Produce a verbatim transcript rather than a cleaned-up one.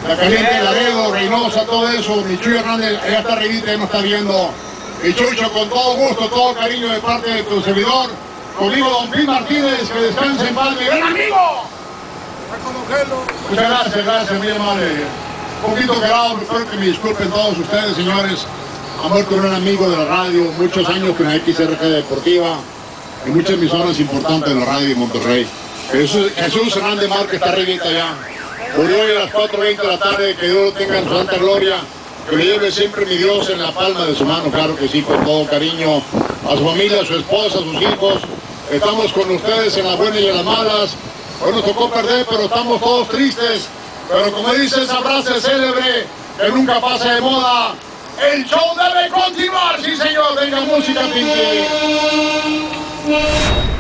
La Caliente, Laredo, Reynosa, todo eso. Mi Chuy Hernández, allá está arribita, ya nos está viendo. Mi Chucho, con todo gusto, todo cariño de parte de tu servidor. Conmigo, don Pim Martínez, que descanse en paz, mi gran amigo. Muchas gracias, gracias, muy amable. Un poquito quedado, espero que me disculpen todos ustedes, señores. Ha muerto un gran amigo de la radio, muchos años con la X R G Deportiva y muchas emisoras importantes de la radio de Monterrey. Jesús, Jesús Hernández Márquez está arribita ya. Murió hoy a las cuatro veinte de la tarde, que Dios lo tenga en su santa gloria. Que le lleve siempre mi Dios en la palma de su mano, claro que sí, con todo cariño. A su familia, a su esposa, a sus hijos. Estamos con ustedes en las buenas y en las malas. Hoy nos tocó perder, pero estamos todos tristes. Pero como dice esa frase célebre, que nunca pasa de moda, el show debe continuar, sí señor, venga música, Pinky.